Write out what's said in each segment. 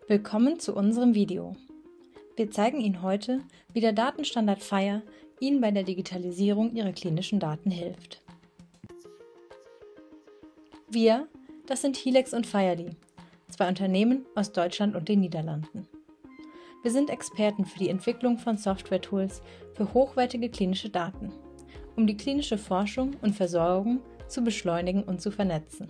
Willkommen zu unserem Video. Wir zeigen Ihnen heute, wie der Datenstandard FHIR Ihnen bei der Digitalisierung Ihrer klinischen Daten hilft. Wir, das sind Hilex und Feierly, zwei Unternehmen aus Deutschland und den Niederlanden. Wir sind Experten für die Entwicklung von Software-Tools für hochwertige klinische Daten, um die klinische Forschung und Versorgung zu beschleunigen und zu vernetzen.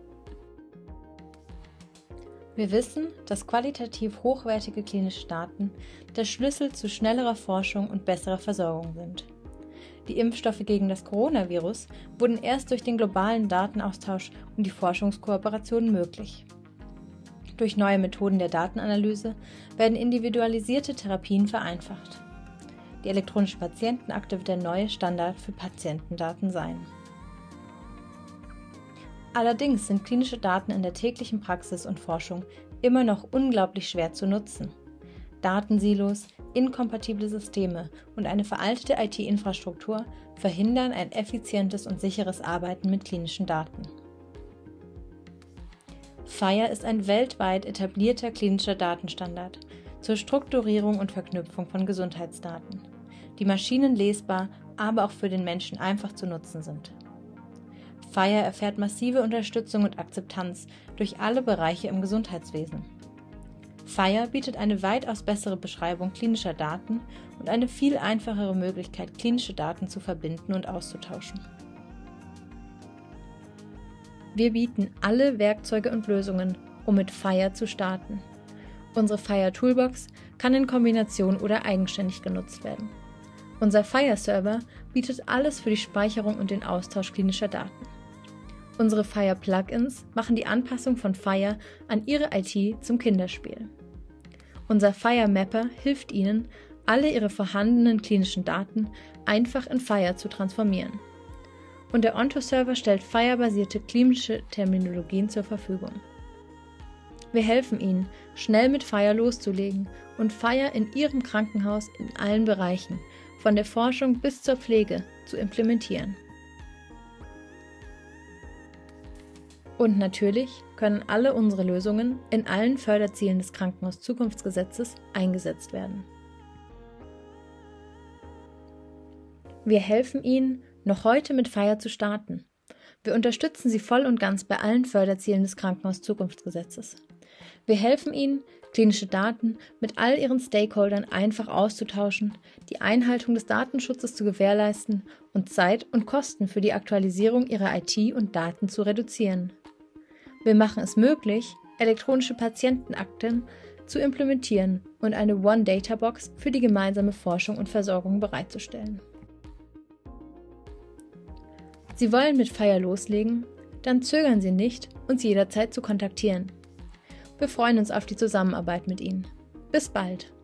Wir wissen, dass qualitativ hochwertige klinische Daten der Schlüssel zu schnellerer Forschung und besserer Versorgung sind. Die Impfstoffe gegen das Coronavirus wurden erst durch den globalen Datenaustausch und die Forschungskooperation möglich. Durch neue Methoden der Datenanalyse werden individualisierte Therapien vereinfacht. Die elektronische Patientenakte wird der neue Standard für Patientendaten sein. Allerdings sind klinische Daten in der täglichen Praxis und Forschung immer noch unglaublich schwer zu nutzen. Datensilos, inkompatible Systeme und eine veraltete IT-Infrastruktur verhindern ein effizientes und sicheres Arbeiten mit klinischen Daten. FHIR ist ein weltweit etablierter klinischer Datenstandard zur Strukturierung und Verknüpfung von Gesundheitsdaten, die maschinenlesbar, aber auch für den Menschen einfach zu nutzen sind. FHIR erfährt massive Unterstützung und Akzeptanz durch alle Bereiche im Gesundheitswesen. FHIR bietet eine weitaus bessere Beschreibung klinischer Daten und eine viel einfachere Möglichkeit, klinische Daten zu verbinden und auszutauschen. Wir bieten alle Werkzeuge und Lösungen, um mit FHIR zu starten. Unsere FHIR Toolbox kann in Kombination oder eigenständig genutzt werden. Unser FHIR-Server bietet alles für die Speicherung und den Austausch klinischer Daten. Unsere FHIR-Plugins machen die Anpassung von FHIR an Ihre IT zum Kinderspiel. Unser FHIR-Mapper hilft Ihnen, alle Ihre vorhandenen klinischen Daten einfach in FHIR zu transformieren. Und der Onto-Server stellt FHIR-basierte klinische Terminologien zur Verfügung. Wir helfen Ihnen, schnell mit FHIR loszulegen und FHIR in Ihrem Krankenhaus in allen Bereichen, von der Forschung bis zur Pflege, zu implementieren. Und natürlich können alle unsere Lösungen in allen Förderzielen des Krankenhauszukunftsgesetzes eingesetzt werden. Wir helfen Ihnen, noch heute mit FHIR zu starten. Wir unterstützen Sie voll und ganz bei allen Förderzielen des Krankenhauszukunftsgesetzes. Wir helfen Ihnen, klinische Daten mit all Ihren Stakeholdern einfach auszutauschen, die Einhaltung des Datenschutzes zu gewährleisten und Zeit und Kosten für die Aktualisierung Ihrer IT und Daten zu reduzieren. Wir machen es möglich, elektronische Patientenakten zu implementieren und eine One-Data-Box für die gemeinsame Forschung und Versorgung bereitzustellen. Sie wollen mit FHIR loslegen? Dann zögern Sie nicht, uns jederzeit zu kontaktieren. Wir freuen uns auf die Zusammenarbeit mit Ihnen. Bis bald!